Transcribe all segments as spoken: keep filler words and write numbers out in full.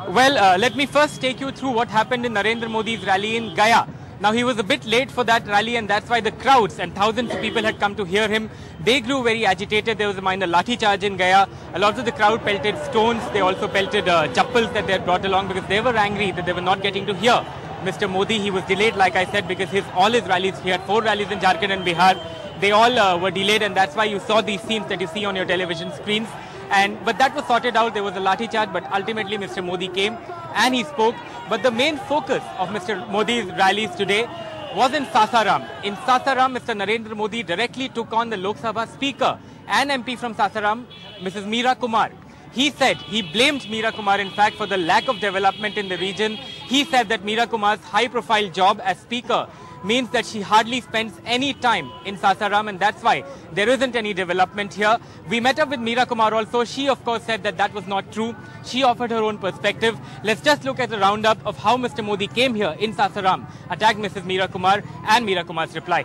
Well, uh, let me first take you through what happened in Narendra Modi's rally in Gaya. Now, he was a bit late for that rally, and that's why the crowds and thousands of people had come to hear him. They grew very agitated. There was a minor lathi charge in Gaya. A lot of the crowd pelted stones. They also pelted uh, chappals that they had brought along because they were angry that they were not getting to hear Mister Modi. He was delayed, like I said, because his all his rallies, he had four rallies in Jharkhand and Bihar. They all uh, were delayed, and that's why you saw these scenes that you see on your television screens. And but that was sorted out. There was a lathi charge, but ultimately Mister Modi came and he spoke. But the main focus of Mister Modi's rallies today was in Sasaram. In Sasaram, Mister Narendra Modi directly took on the Lok Sabha Speaker and M P from Sasaram, Missus Meera Kumar. He said, he blamed Meera Kumar in fact for the lack of development in the region. He said that Meera Kumar's high-profile job as Speaker means that she hardly spends any time in Sasaram, and that's why there isn't any development here. We met up with Meera Kumar also. She of course said that that was not true. She offered her own perspective. Let's just look at the roundup of how Mister Modi came here in Sasaram, attacked Missus Meera Kumar, and Meera Kumar's reply.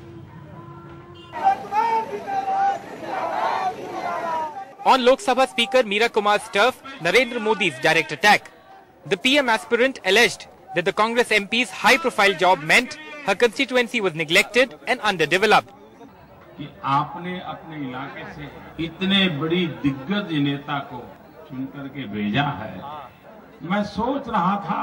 On Lok Sabha Speaker Meera Kumar's turf, Narendra Modi's direct attack. The P M aspirant alleged that the Congress M P's high-profile job meant her constituency was neglected and underdeveloped. कि आपने अपने इलाके से इतने बड़ी दिग्गज नेता को चुन करके भेजा है, मैं सोच रहा था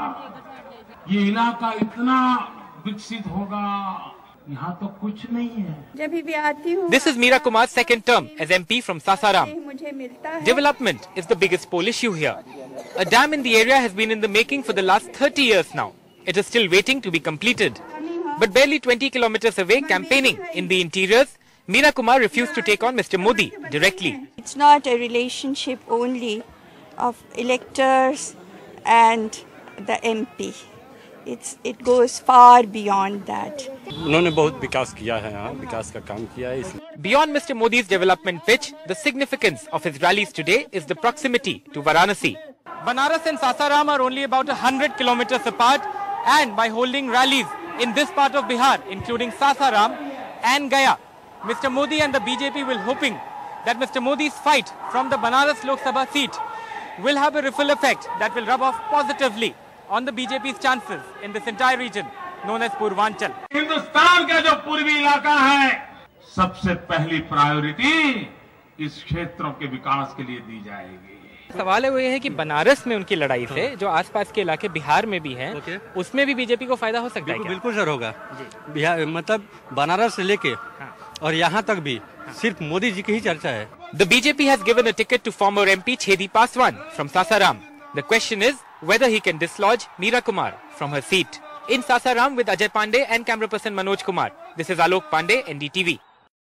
ये इलाका इतना विकसित होगा, यहाँ तो कुछ नहीं है. जब भी आती हूँ. This is Meera Kumar's second term as M P from Sasaram. Development is the biggest poll issue here. A dam in the area has been in the making for the last thirty years now. It is still waiting to be completed. But barely twenty kilometers away, campaigning in the interiors, Meera Kumar refused to take on Mister Modi directly. It's not a relationship only of electors and the M P. It's, it goes far beyond that. उन्होंने बहुत विकास किया है यहाँ, विकास का काम किया है इसलिए. Beyond Mister Modi's development pitch, the significance of his rallies today is the proximity to Varanasi. Banaras and Sasaram are only about one hundred kilometers apart, and by holding rallies in this part of Bihar, including Sasaram and Gaya, Mister Modi and the B J P will hoping that Mister Modi's fight from the Banaras Lok Sabha seat will have a ripple effect that will rub off positively on the B J P's chances in this entire region known as Purvanchal. Hindustan का जो पूर्वी इलाका है, सबसे पहली priority इस क्षेत्रों के विकास के लिए दी जाएगी. सवाल है वो ये है कि बनारस में उनकी लड़ाई से जो आसपास के इलाके बिहार में भी हैं, okay. उसमें भी बीजेपी को फायदा हो सकता है क्या? बिल्कुल सर होगा. बिहार मतलब बनारस से लेके और यहाँ तक भी सिर्फ मोदी जी की ही चर्चा है. The B J P has given a ticket to former M P Chedi Paswan from Sasaram. The question is whether he can dislodge Meera Kumar from her seat. In Sasaram with Ajay Pandey and camera person Manoj Kumar, this is Alok Pandey, N D T V.